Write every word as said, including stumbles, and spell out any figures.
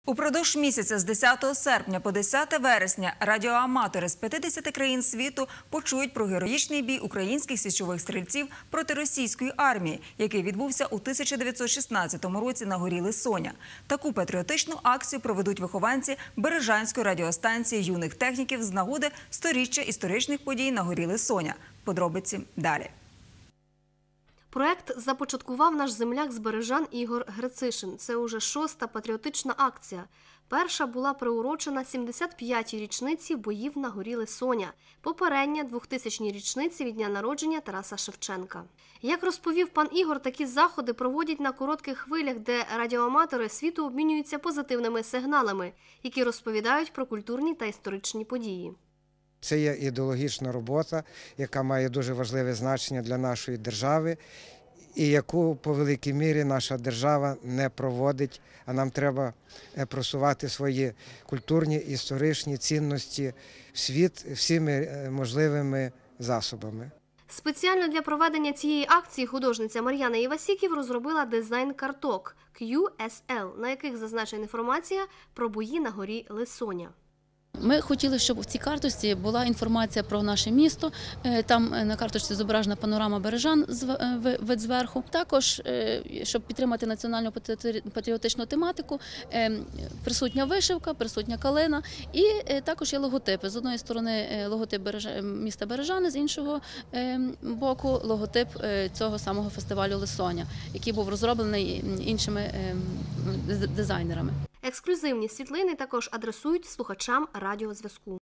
Упродовж місяця з десятого серпня по десяте вересня радіоаматори з п'ятдесяти країн світу почують про героїчний бій українських січових стрільців проти російської армії, який відбувся у тисяча дев'ятсот шістнадцятому році на горі Лисоня. Таку патріотичну акцію проведуть вихованці Бережанської радіостанції юних техніків з нагоди сторіччя історичних подій на горі Лисоня. Подробиці далі. Проект започаткував наш земляк з Бережан Ігор Грицишин. Це уже шоста патріотична акція. Перша була приурочена сімдесят п'ятій річниці боїв на горі Лисоня, попередня двохтисячній річниці від дня народження Тараса Шевченка. Як розповів пан Ігор, такі заходи проводять на коротких хвилях, де радіоаматори світу обмінюються позитивними сигналами, які розповідають про культурні та історичні події. Це є ідеологічна робота, яка має дуже важливе значення для нашої держави і яку по великій мірі наша держава не проводить, а нам треба просувати свої культурні, історичні цінності в світ всіми можливими засобами. Спеціально для проведення цієї акції художниця Мар'яна Івасіків розробила дизайн карток кью ес ел, на яких зазначена інформація про бої на горі Лисоня. Ми хотіли, щоб в цій карточці була інформація про наше місто. Там на карточці зображена панорама Бережан вид зверху. Також, щоб підтримати національну патріотичну тематику, присутня вишивка, присутня калина і також є логотипи. З одної сторони логотип міста Бережани, з іншого боку логотип цього самого фестивалю Лисоня, який був розроблений іншими дизайнерами. Ексклюзивні світлини також адресують слухачам радіозв'язку.